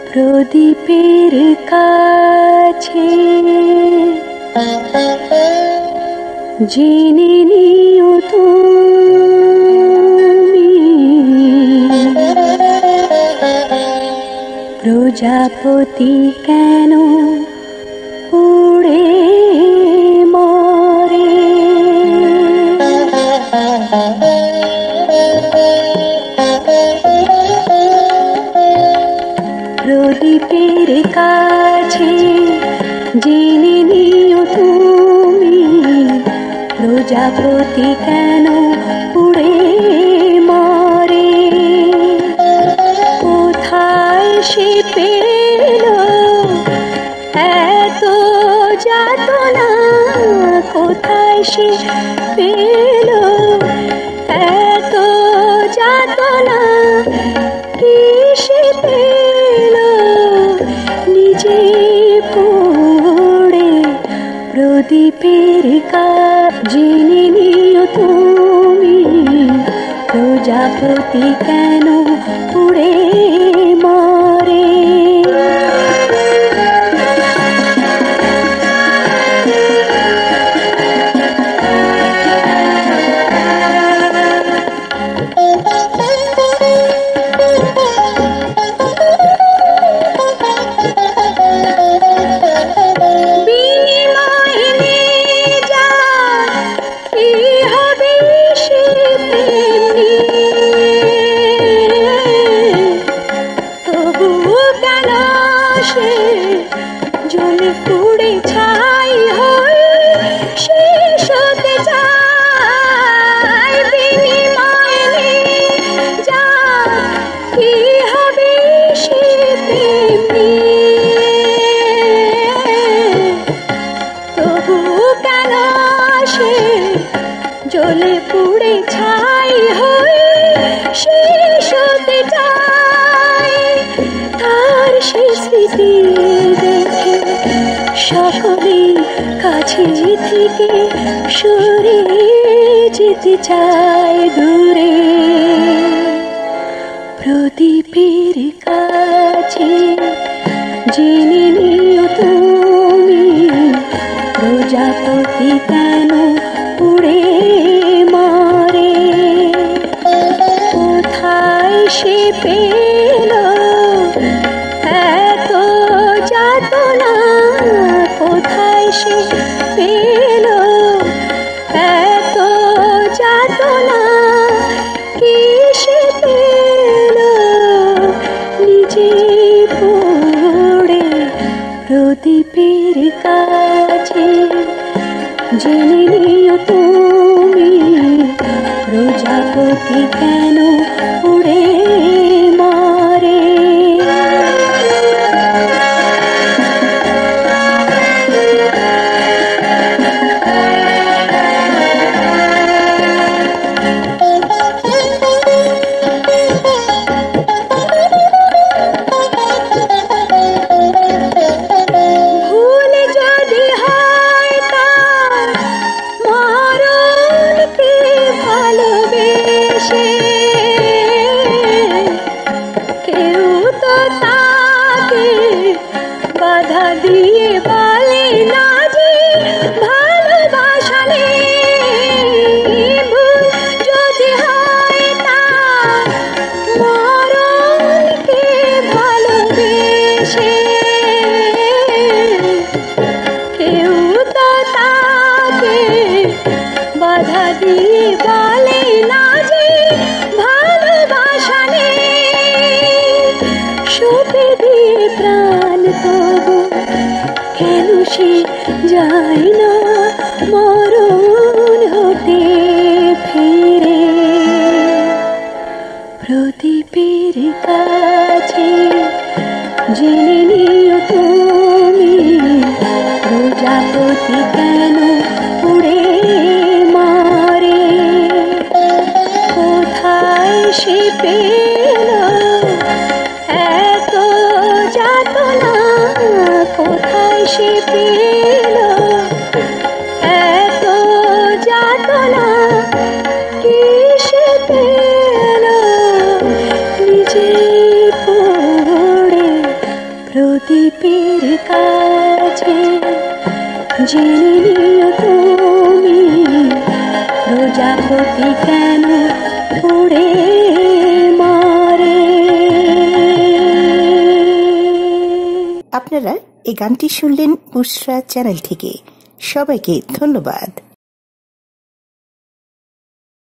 প্রদীপের কাছে জেনে নিও তুমি প্রজাপতি কেন উড়ে মরে। প্রদীপের কাছে জেনে নিও তুমি প্রজাপতি কেন উড়ে মরে। কোথায় সে পেল এত যাতনা, কোথায় সে পেল এত যাতনা, কি সে পেল নিজে পড়ে। প্রদীপের কাছে জেনে নিও তুমি প্রজাপতি কেন উড়ে মরে। জ্বলে পুড়ে ছাই হয়ে শেষ হতে চায়। তার সে স্মৃতি দেখে সকলে কাছে থেকে সরে যেতে চায় দূরে। প্রদীপের কাছে জেনে নিও তুমি প্রজাপতি কেন উড়ে মরে। কোথায় সে পেল এত যাতনা, কোথায় সে পেল এত যাতনা, কি সে পেল নিজে পড়ে। প্রদীপের কাছে জেনে নিও তুমি প্রজাপতি কেন উড়ে মরে। কেন সে যায় না মরণ হতে ফিরে। প্রদীপের কাছে জেনে নিও তুমি প্রজাপতি কেন উড়ে মরে। কোথায় সে পেল এত যাতনা, কোথায় সে পেল এত যাতনা, কি সে পেল নিজে পড়ে। প্রদীপের কাছে জেনে নিও তুমি প্রজাপতি কেন উড়ে মারে। আপনারা এই গানটি শুনলেন বুশরা চ্যানেল থেকে। সবাইকে ধন্যবাদ।